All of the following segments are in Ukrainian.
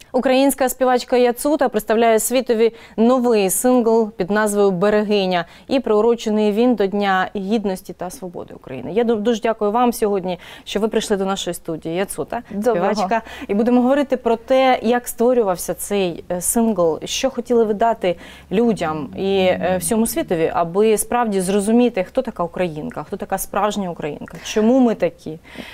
Українська співачка Яцута представляє світові новий сингл під назвою «Берегиня». І приурочений він до Дня Гідності та Свободи України. Я дуже дякую вам сьогодні, що ви прийшли до нашої студії. Яцута, співачка. І будемо говорити про те, як створювався цей сингл, що хотіли ви дати людям і всьому світові, аби справді зрозуміти, хто така українка, хто така справжня українка, чому ми такі.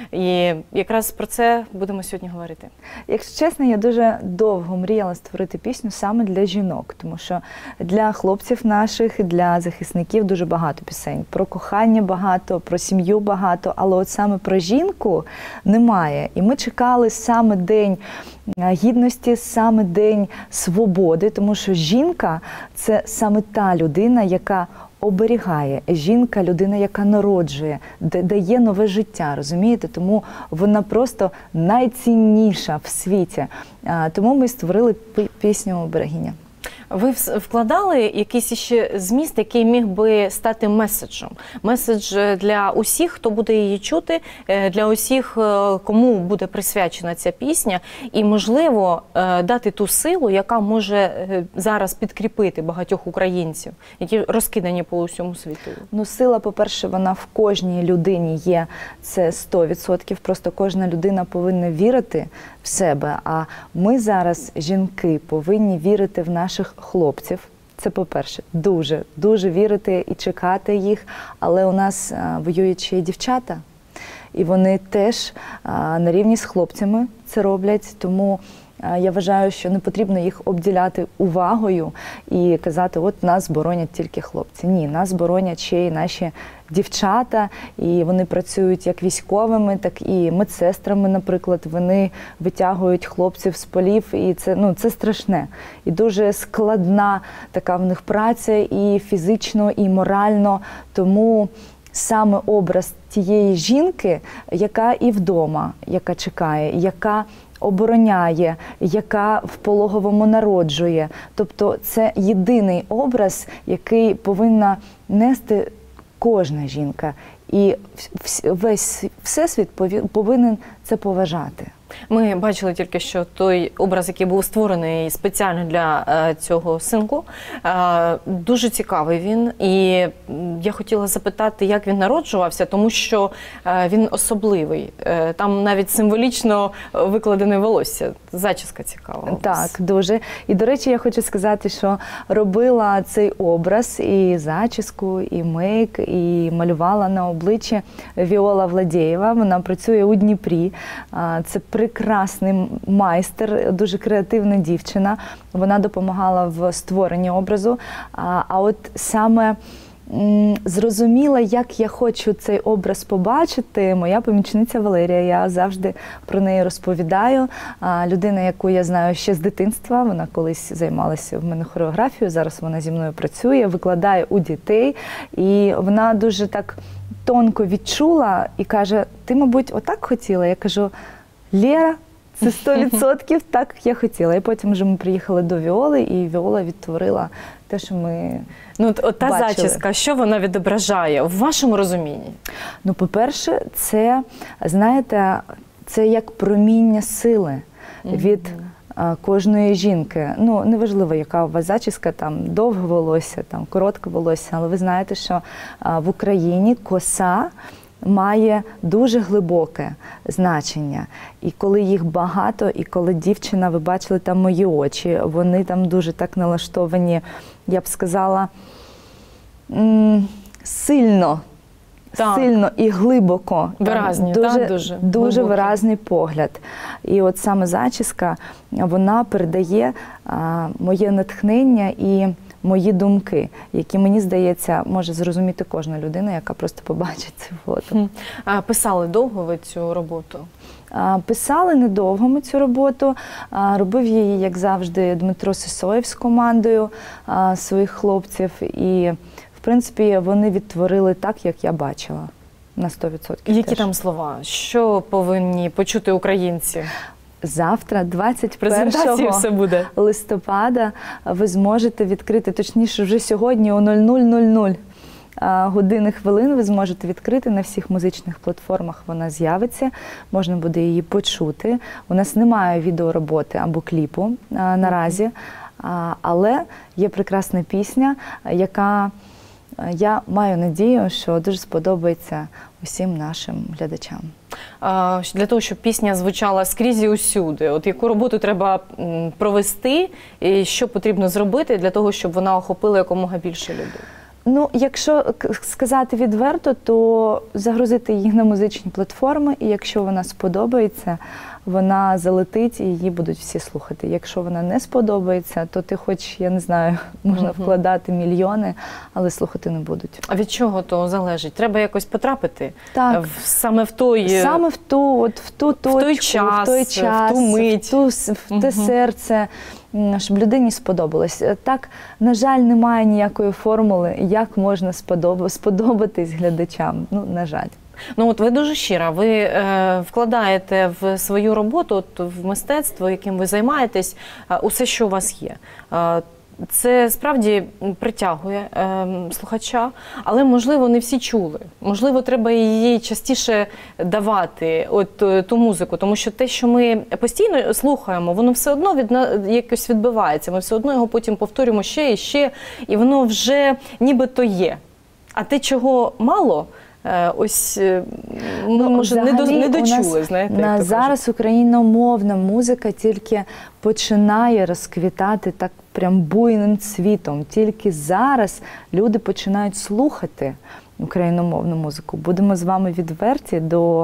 І якраз про це будемо сьогодні говорити. Якщо чесно, я дуже довго мріяла створити пісню саме для жінок, тому що для хлопців наших, для захисників дуже багато пісень. Про кохання багато, про сім'ю багато, але от саме про жінку немає. І ми чекали саме День Гідності, саме День Свободи, тому що жінка – це саме та людина, яка оберігає. Жінка – людина, яка народжує, дає нове життя, розумієте? Тому вона просто найцінніша в світі. Тому ми створили пісню «Берегиня». Ви вкладали якийсь ще зміст, який міг би стати меседжем? Меседж для усіх, хто буде її чути, для усіх, кому буде присвячена ця пісня, і, можливо, дати ту силу, яка може зараз підкріпити багатьох українців, які розкидані по усьому світу. Ну, сила, по-перше, вона в кожній людині є, це 100%, просто кожна людина повинна вірити в себе, а ми зараз, жінки, повинні вірити в наших хлопців. Це, по-перше, дуже вірити і чекати їх, але у нас воюють ще й дівчата, і вони теж на рівні з хлопцями це роблять, тому я вважаю, що не потрібно їх обділяти увагою і казати, от нас боронять тільки хлопці. Ні, нас боронять ще й наші дівчата, і вони працюють як військовими, так і медсестрами, наприклад. Вони витягують хлопців з полів, і це страшне. І дуже складна така в них праця і фізично, і морально. Тому саме образ тієї жінки, яка і вдома, яка чекає, яка обороняє, яка в пологовому народжує. Тобто це єдиний образ, який повинна нести кожна жінка. І весь всесвіт повинен це поважати. Ми бачили тільки що той образ, який був створений спеціально для цього синглу. Дуже цікавий він. І я хотіла запитати, як він народжувався, тому що він особливий. Там навіть символічно викладене волосся. Зачіска цікава. Так, дуже. І, до речі, я хочу сказати, що робила цей образ і зачіску, і мейк, і малювала на обличчі Віола Владєєва. Вона працює у Дніпрі. Це прекрасний майстер, дуже креативна дівчина. Вона допомагала в створенні образу. А от саме зрозуміла, як я хочу цей образ побачити, моя помічниця Валерія. Я завжди про неї розповідаю. Людина, яку я знаю ще з дитинства, вона колись займалася в мене хореографією, зараз вона зі мною працює, викладає у дітей. І вона дуже так тонко відчула і каже, ти, мабуть, отак хотіла? Я кажу, Лера, це 100% так я хотіла. І потім вже ми приїхали до Віоли, і Віола відтворила те, що ми от та бачили. Зачіска, що вона відображає в вашому розумінні? Ну, по-перше, це, знаєте, це як проміння сили від кожної жінки. Ну, неважливо, яка у вас зачіска, там, довге волосся, там, коротке волосся, але ви знаєте, що в Україні коса має дуже глибоке значення. І коли їх багато, і коли дівчина, ви бачили там мої очі, вони там дуже так налаштовані, я б сказала, сильно і глибоко. Виразні, дуже виразний погляд. І от саме зачіска, вона передає моє натхнення і мої думки, які, мені здається, може зрозуміти кожна людина, яка просто побачить це фото. Писали довго ви цю роботу? Писали недовго ми цю роботу. Робив її, як завжди, Дмитро Сисоєв з командою своїх хлопців. І, в принципі, вони відтворили так, як я бачила, на 100%. Які там слова? Що повинні почути українці? Завтра, 21 листопада, ви зможете відкрити, точніше, вже сьогодні о 00:00, годин і хвилин ви зможете відкрити на всіх музичних платформах. Вона з'явиться, можна буде її почути. У нас немає відеороботи або кліпу наразі, але є прекрасна пісня, яка, я маю надію, що дуже сподобається усім нашим глядачам. Для того, щоб пісня звучала скрізь і усюди, от яку роботу треба провести, і що потрібно зробити для того, щоб вона охопила якомога більше людей? Ну, якщо сказати відверто, то загрузити її на музичні платформи, і якщо вона сподобається, вона залетить і її будуть всі слухати. Якщо вона не сподобається, то ти хоч, я не знаю, можна вкладати мільйони, але слухати не будуть. А від чого то залежить? Треба якось потрапити? Так. Саме в той... Саме в ту точку, в той час, в ту мить. В те серце, щоб людині сподобалось. Так, на жаль, немає ніякої формули, як можна сподобатись глядачам. Ну, на жаль. Ну от ви дуже щира, ви вкладаєте в свою роботу, от, в мистецтво, яким ви займаєтесь, усе, що у вас є. Це справді притягує слухача, але, можливо, не всі чули. Можливо, треба її частіше давати, от ту музику, тому що те, що ми постійно слухаємо, воно все одно якось відбивається. Ми все одно його потім повторюємо ще і ще, і воно вже нібито є. А те, чого мало, ось ми, може, не дочули, знаєте. Зараз україномовна музика тільки починає розквітати так прям буйним цвітом. Тільки зараз люди починають слухати україномовну музику. Будемо з вами відверті,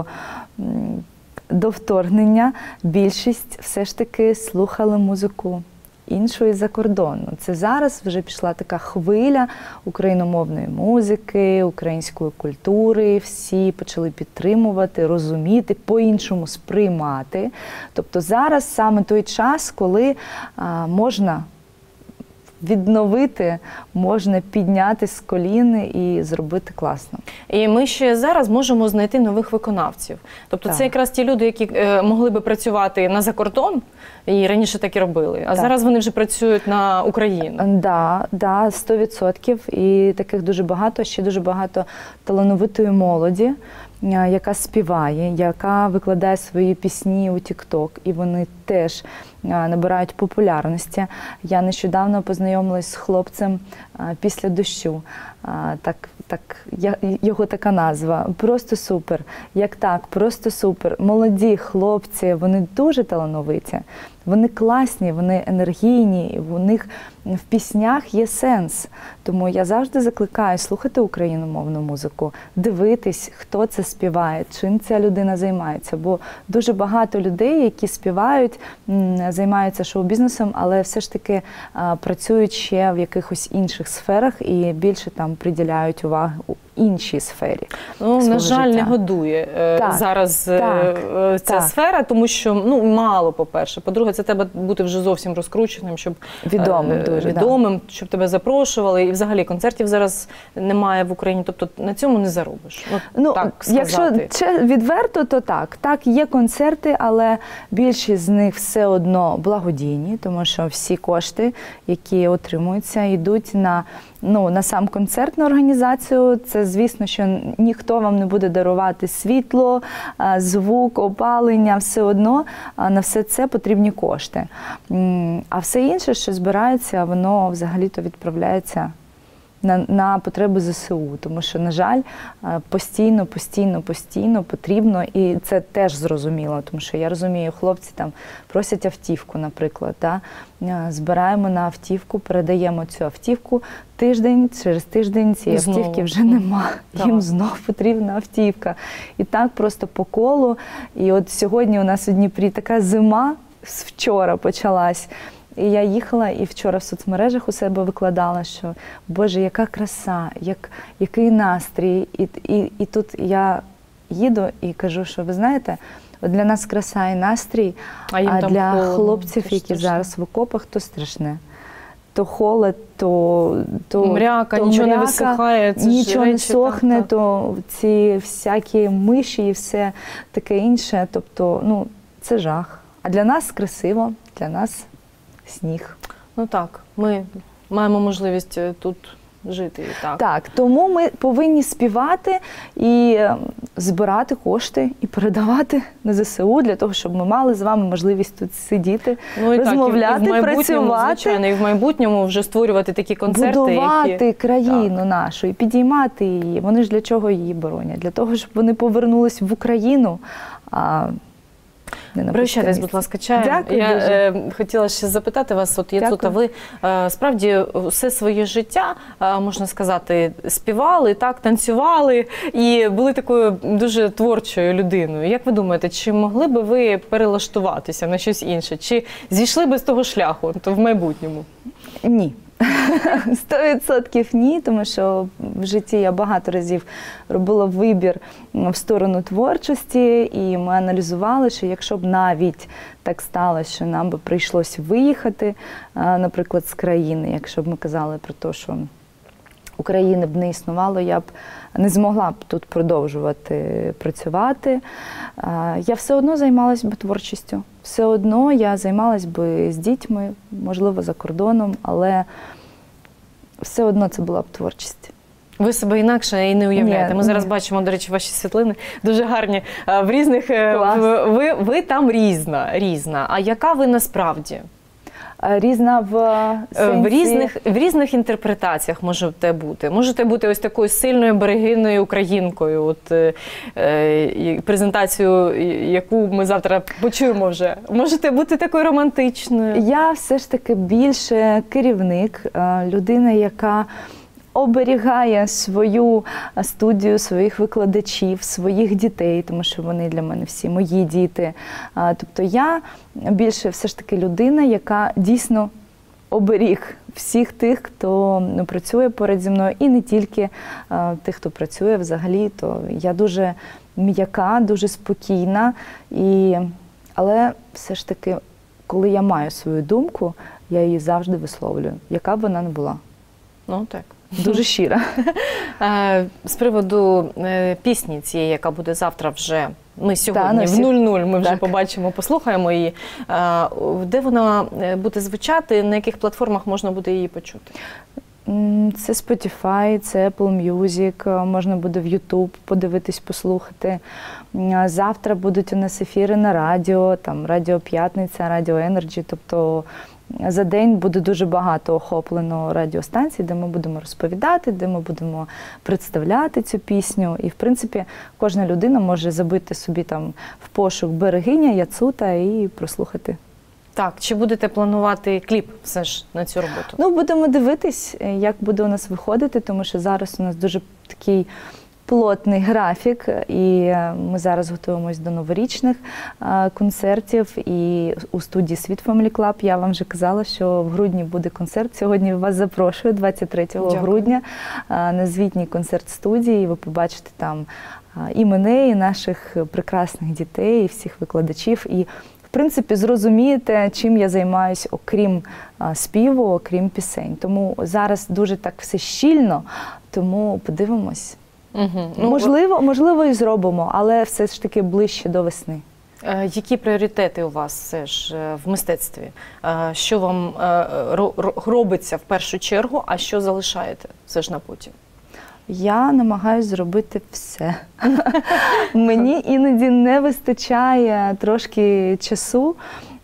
до вторгнення більшість все ж таки слухали музику іншої за кордону. Це зараз вже пішла така хвиля україномовної музики, української культури. Всі почали підтримувати, розуміти, по-іншому сприймати. Тобто зараз саме той час, коли можна відновити, можна підняти з колін і зробити класно. І ми ще зараз можемо знайти нових виконавців. Тобто це якраз ті люди, які могли би працювати на закордон, і раніше так і робили, а зараз вони вже працюють на Україну. Так, 100%. І таких дуже багато, ще дуже багато талановитої молоді, яка співає, яка викладає свої пісні у TikTok, і вони теж набирають популярності. Я нещодавно познайомилась з хлопцем «Після дощу». Його така назва. Просто супер. Як так? Просто супер. Молоді хлопці, вони дуже талановиті. Вони класні, вони енергійні, у них в піснях є сенс. Тому я завжди закликаю слухати україномовну музику, дивитись, хто це співає, чим ця людина займається. Бо дуже багато людей, які співають, займаються шоу-бізнесом, але все ж таки працюють ще в якихось інших сферах і більше там приділяють увагу іншій сфері. Ну, на жаль, не годує зараз ця сфера, тому що мало, по-перше. По-друге, це треба бути вже зовсім розкрученим, щоб відомим, щоб тебе запрошували. І взагалі концертів зараз немає в Україні, тобто на цьому не заробиш. Якщо відверто, то так. Так, є концерти, але більшість з них все одно благодійні, тому що всі кошти, які отримуються, йдуть на сам концертну організацію. Це, звісно, що ніхто вам не буде дарувати світло, звук, опалення, все одно на все це потрібні кошти. А все інше, що збирається, воно взагалі-то відправляється на потреби ЗСУ, тому що, на жаль, постійно потрібно, і це теж зрозуміло, тому що я розумію, хлопці там просять автівку, наприклад, збираємо на автівку, передаємо цю автівку, через тиждень цієї автівки вже нема, їм знов потрібна автівка. І так просто по колу. І от сьогодні у нас у Дніпрі така зима, вчора почалась. І я їхала і вчора в соцмережах у себе викладала, що, Боже, яка краса, який настрій. І тут я їду і кажу, що, ви знаєте, от для нас краса і настрій, а для хлопців, які зараз в окопах, то страшне. То холод, то мряка, нічого не висихає, нічого не сохне, то ці всякі миші і все таке інше. Тобто, це жах. А для нас красиво, для нас сніг. Ну так, ми маємо можливість тут жити. Так. Так, тому ми повинні співати і збирати кошти і передавати на ЗСУ для того, щоб ми мали з вами можливість тут сидіти, розмовляти, і в майбутньому, працювати. звичайно, і в майбутньому вже створювати такі концерти, будувати які... країну нашу і підіймати її. Вони ж для чого її боронять? Для того, щоб вони повернулись в Україну, а не на Прощайтесь, будь ласка, чаєм. Дякую Я хотіла ще запитати вас, от Яцута, ви справді все своє життя, можна сказати, співали, так, танцювали і були такою дуже творчою людиною. Як ви думаєте, чи могли би ви перелаштуватися на щось інше? Чи зійшли би з того шляху в майбутньому? Ні. 100% ні, тому що в житті я багато разів робила вибір в сторону творчості, і ми аналізували, що якщо б навіть так сталося, що нам би прийшлось виїхати, наприклад, з країни, якщо б ми казали про те, що України б не існувало, я б не змогла б тут продовжувати працювати. Я все одно займалась би творчістю. Все одно я займалась би з дітьми, можливо, за кордоном, але все одно це була б творчість. Ви себе інакше і не уявляєте. Ні, Ми зараз бачимо, до речі, ваші світлини дуже гарні. В різних ви там різна. А яка ви насправді? Різна в сенсі... В різних інтерпретаціях можете бути. Можете бути ось такою сильною берегиною українкою, от презентацію, яку ми завтра почуємо вже. Можете бути такою романтичною. Я все ж таки більше керівник, людина, яка оберігає свою студію, своїх викладачів, своїх дітей, тому що вони для мене всі мої діти. Тобто я більше все ж таки людина, яка дійсно оберіг всіх тих, хто працює поряд зі мною, і не тільки тих, хто працює взагалі. То я дуже м'яка, дуже спокійна, але все ж таки, коли я маю свою думку, я її завжди висловлюю, яка б вона не була. Ну, так. Дуже щира. З приводу пісні цієї, яка буде завтра вже, ми сьогодні в 00 ми вже побачимо, послухаємо її. Де вона буде звучати, на яких платформах можна буде її почути? Це Spotify, це Apple Music, можна буде в YouTube подивитись, послухати. Завтра будуть у нас ефіри на радіо, там Радіо П'ятниця, Радіо Energy, тобто за день буде дуже багато охоплено радіостанцій, де ми будемо розповідати, де ми будемо представляти цю пісню. І, в принципі, кожна людина може забити собі там в пошук «Берегиня», Яцута і прослухати. Так, чи будете планувати кліп все ж на цю роботу? Ну, будемо дивитись, як буде у нас виходити, тому що зараз у нас дуже такий плотний графік, і ми зараз готуємось до новорічних концертів. І у студії Sweet Family Club я вам вже казала, що в грудні буде концерт. Сьогодні вас запрошую 23 грудня на звітній концерт студії. Ви побачите там і мене, і наших прекрасних дітей, і всіх викладачів. І в принципі, зрозумієте, чим я займаюся, окрім співу, окрім пісень. Тому зараз дуже так все щільно, тому подивимось. Можливо, і зробимо, але все ж таки ближче до весни. Які пріоритети у вас все ж в мистецтві? Що вам робиться в першу чергу, а що залишаєте все ж на потім? Я намагаюся зробити все. Мені іноді не вистачає трошки часу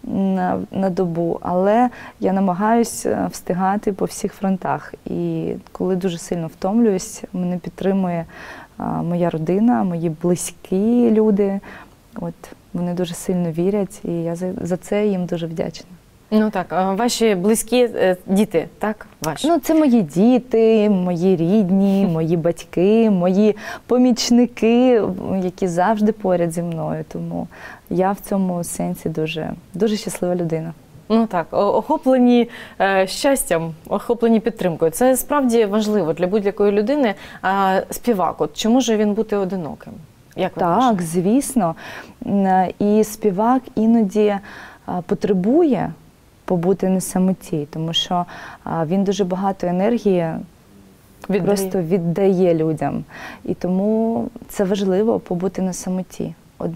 на добу, але я намагаюся встигати по всіх фронтах. І коли дуже сильно втомлююсь, мене підтримує моя родина, мої близькі люди. От, вони дуже сильно вірять, і я за це їм дуже вдячна. Ну так, ваші близькі діти, так? Ваші? Ну, це мої діти, мої рідні, мої батьки, мої помічники, які завжди поряд зі мною. Тому я в цьому сенсі дуже щаслива людина. Ну так, охоплені щастям, охоплені підтримкою. Це справді важливо для будь-якої людини. Співак, от чи може він бути одиноким? Як ви так, кажете? Звісно. І співак іноді потребує побути на самоті, тому що він дуже багато енергії просто віддає людям. І тому це важливо побути на самоті.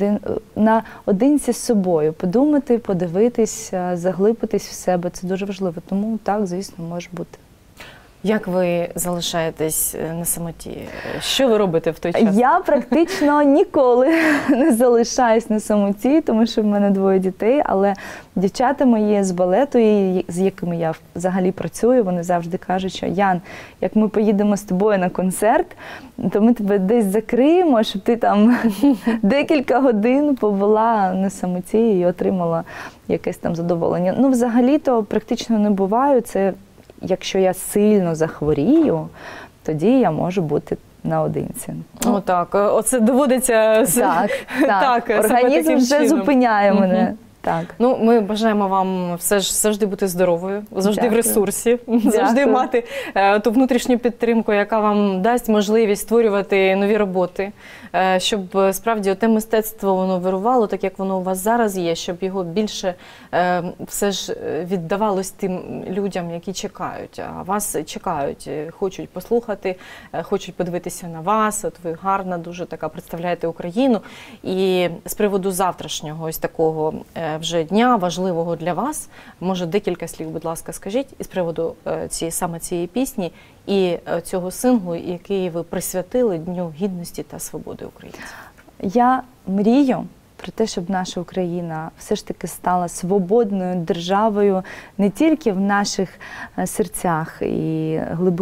Наодинці з собою, подумати, подивитись, заглибитись в себе. Це дуже важливо. Тому так, звісно, може бути. Як ви залишаєтесь на самоті? Що ви робите в той час? Я практично ніколи не залишаюсь на самоті, тому що в мене 2 дітей, але дівчата мої з балету, з якими я взагалі працюю, вони завжди кажуть, що Ян, як ми поїдемо з тобою на концерт, то ми тебе десь закриємо, щоб ти там декілька годин побула на самоті і отримала якесь там задоволення. Ну, взагалі-то практично не буваю. Це якщо я сильно захворію, тоді я можу бути наодинці. О, так. Оце доводиться так. Організм вже зупиняє мене. Так. Ну, ми бажаємо вам завжди бути здоровою, завжди Дякую. в ресурсі, завжди мати ту внутрішню підтримку, яка вам дасть можливість створювати нові роботи, щоб справді те мистецтво воно вирувало, так як воно у вас зараз є, щоб його більше все ж віддавалось тим людям, які чекають. А вас чекають, хочуть послухати, хочуть подивитися на вас. От ви гарна, дуже така представляєте Україну. І з приводу завтрашнього ось такого вже дня, важливого для вас, може декілька слів, будь ласка, скажіть із приводу саме цієї пісні і цього синглу, який ви присвятили Дню Гідності та Свободи українців. Я мрію про те, щоб наша Україна все ж таки стала свободною державою не тільки в наших серцях і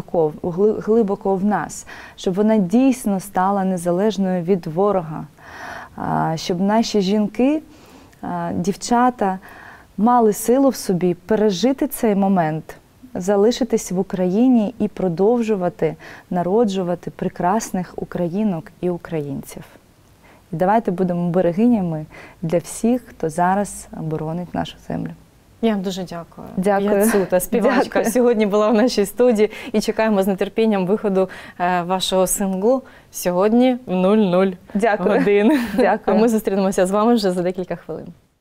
глибоко в нас, щоб вона дійсно стала незалежною від ворога, щоб наші жінки, дівчата мали силу в собі пережити цей момент, залишитись в Україні і продовжувати народжувати прекрасних українок і українців. І давайте будемо берегинями для всіх, хто зараз боронить нашу землю. Я вам дуже дякую. Дякую. Яцута, співачка, Дякую. Сьогодні була в нашій студії і чекаємо з нетерпінням виходу вашого синглу сьогодні в 00 Дякую. годин. Дякую. А ми зустрінемося з вами вже за декілька хвилин.